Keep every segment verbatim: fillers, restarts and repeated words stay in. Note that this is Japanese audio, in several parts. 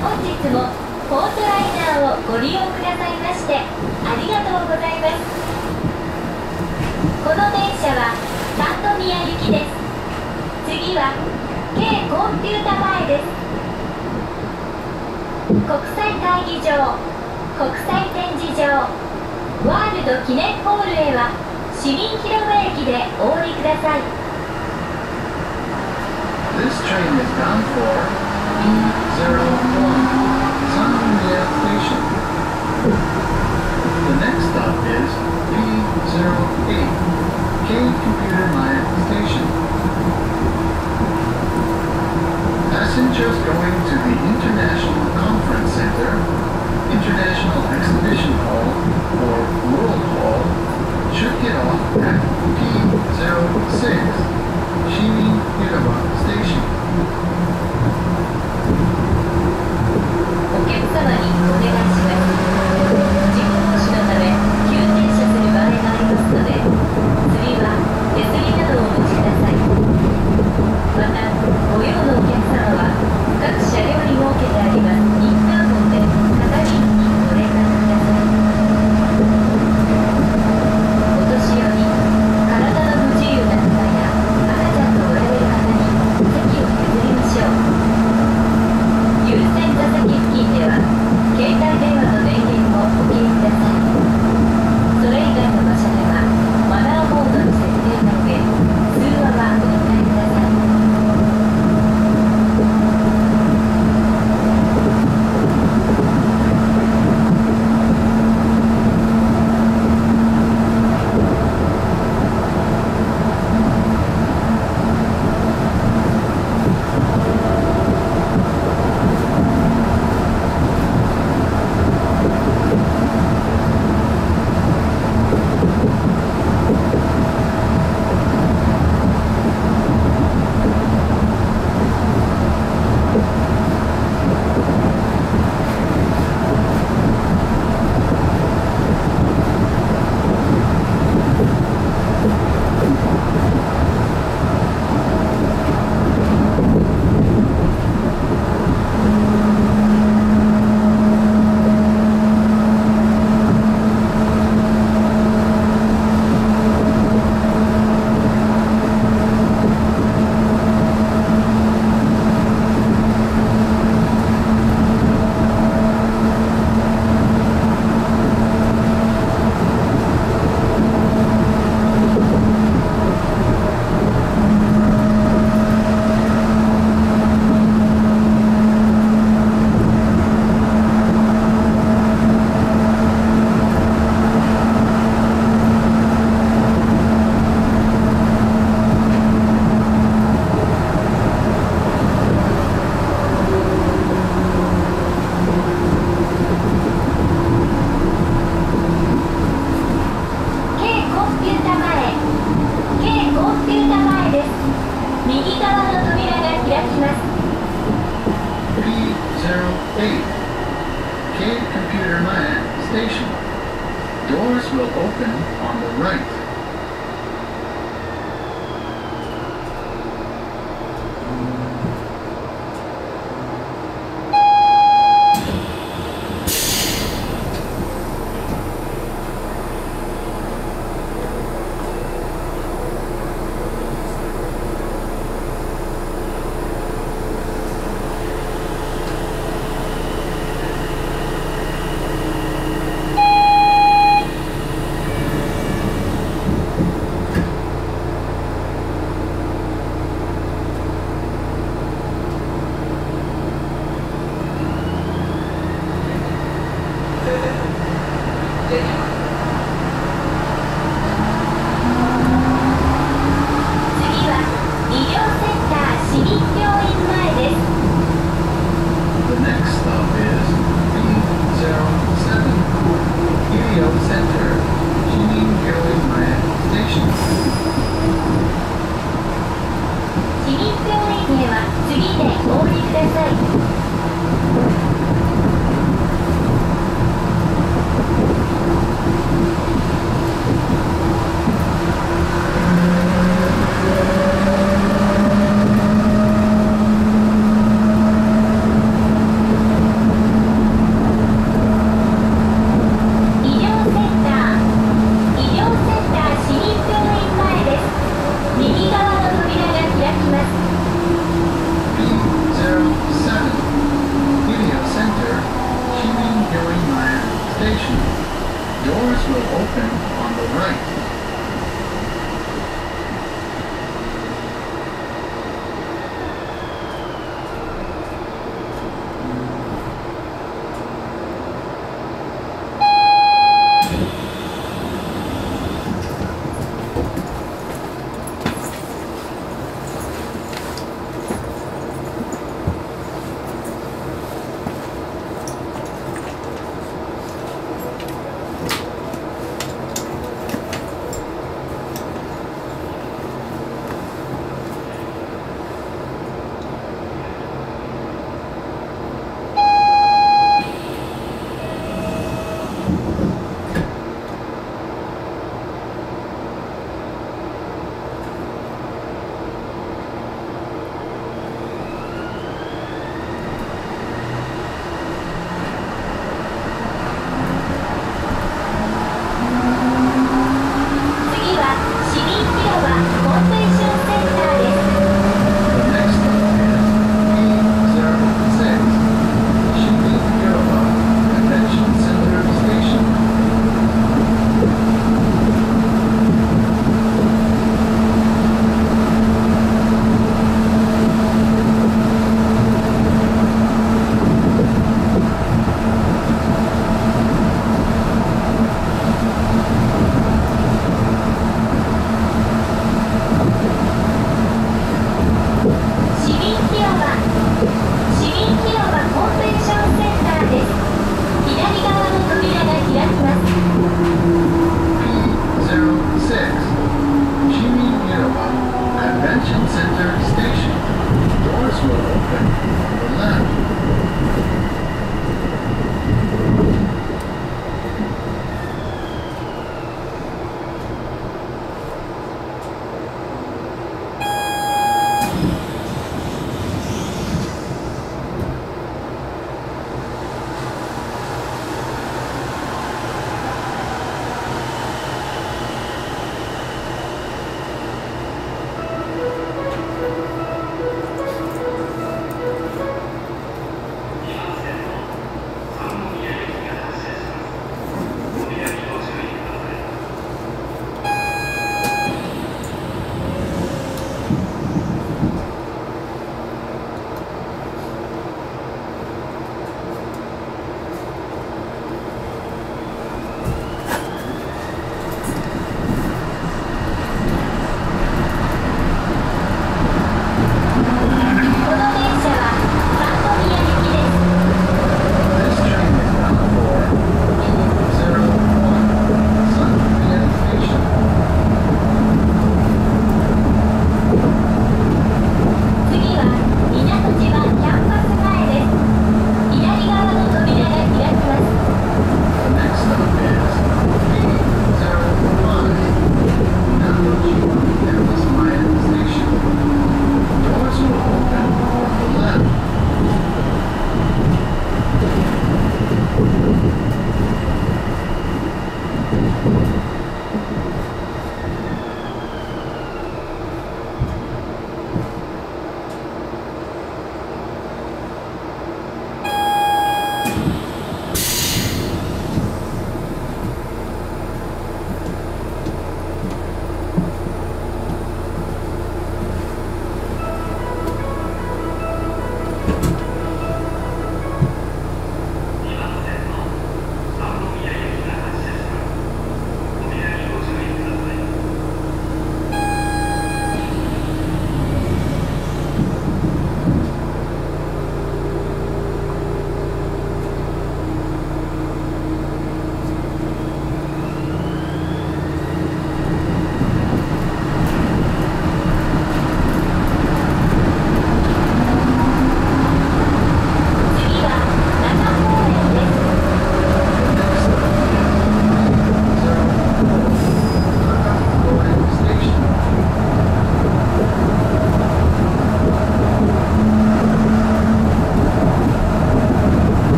本日もポートライナーをご利用くださいましてありがとうございます。この電車は三宮行きです。次は K コンピュータ前です。国際会議場、国際展示場、ワールド記念ホールへは市民広場駅でお降りください。 This train is bound for B zero one, Sanmiya Station. The next stop is B zero eight, K Computer Maya Station. Passengers going to the International Conference Center, International Exhibition Hall, or World Hall should get off at P zero six, Shimin Hiraba Station. お客様にお願いします。事故防止のため急停車する場合がありますので、次は手すりなどをお持ちください。また、ご用のお客様は各車両に設けてありますインターホンで係員にご連絡ください。お年寄り、体の不自由な方や赤ちゃんとおられる方に席を譲りましょう。優先座席付近では携帯電話の電源をお切りください。それ以外の場所ではマナーモードに設定の上、通話はお控えください。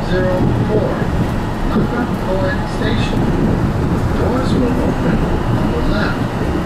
zero four, Naka Koen Station. Doors will open on the left.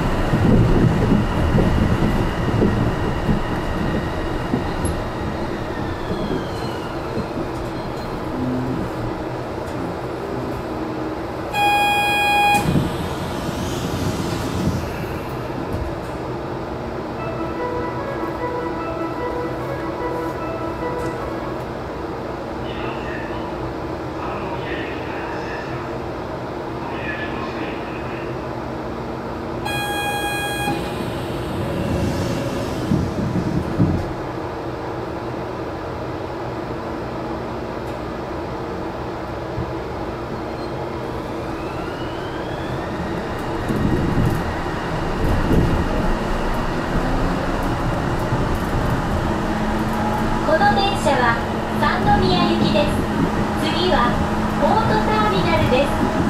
次はポートターミナルです。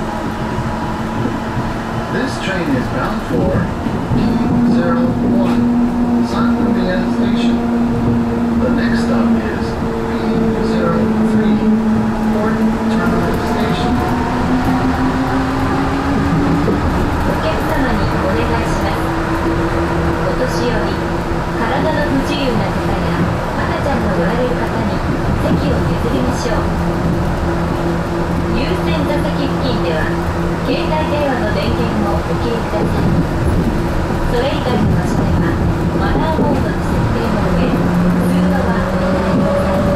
This train is bound for P zero one, Sandomia Station. The next stop is P zero three, Port Terminal Station. お客様にお願いします。お年寄り、体の不自由な方や赤ちゃんのおられる方に席を譲りましょう。優先座席付近では携帯電話の電源をお切りください。それ以外の場所ではマナーモードの設定の上、通話はお控えください。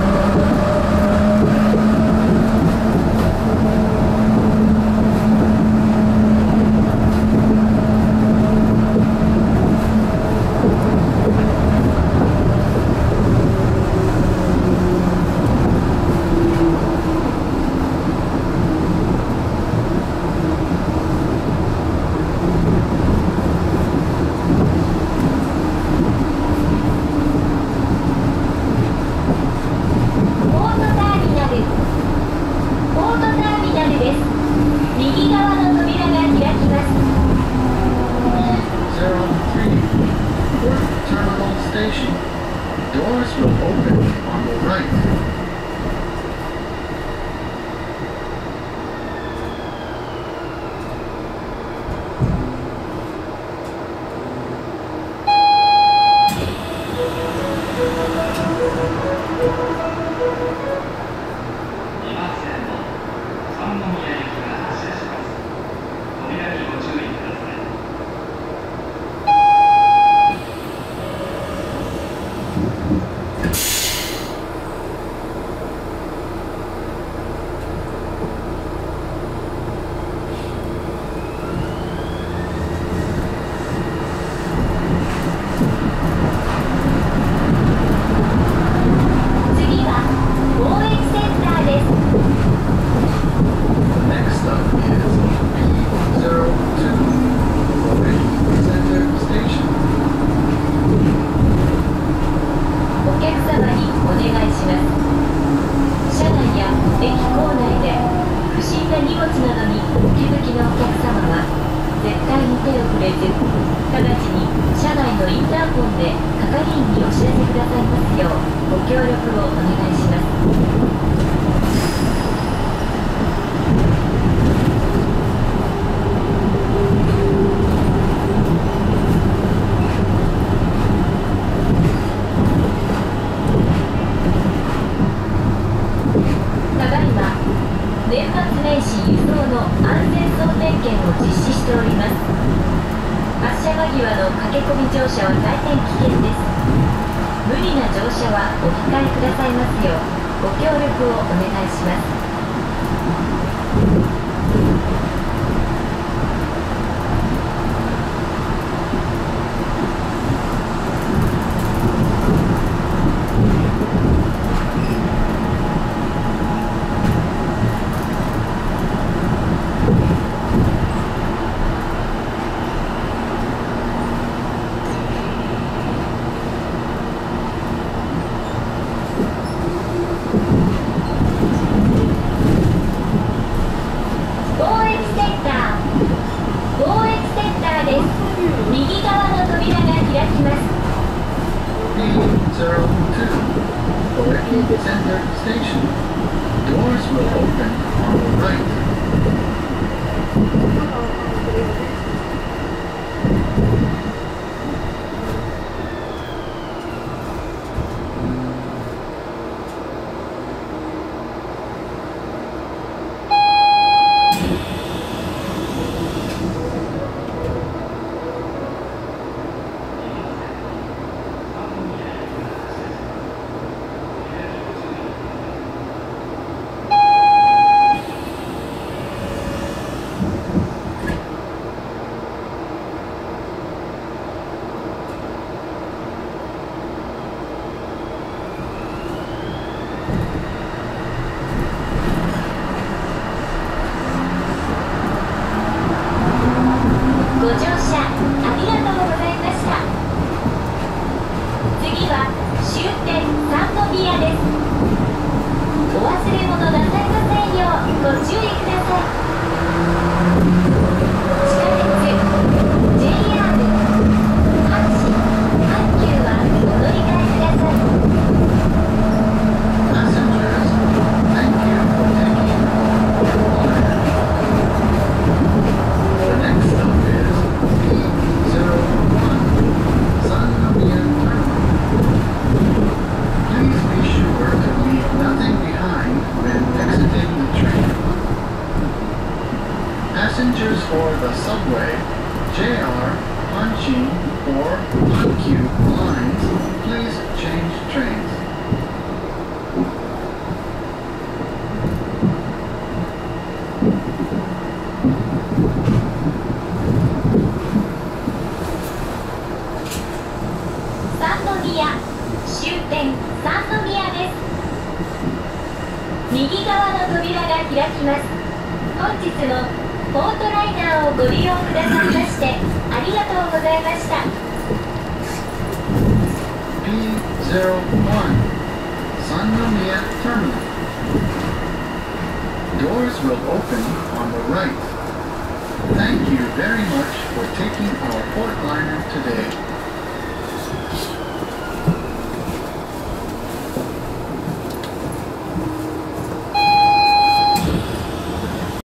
P Center Station. Doors will open on the right. 右側の扉が開きます。本日もポートライナーをご利用くださいましてありがとうございました。 ピーゼロワン Sannomiya Terminal. Doors will open on the right. Thank you very much for taking our port liner today.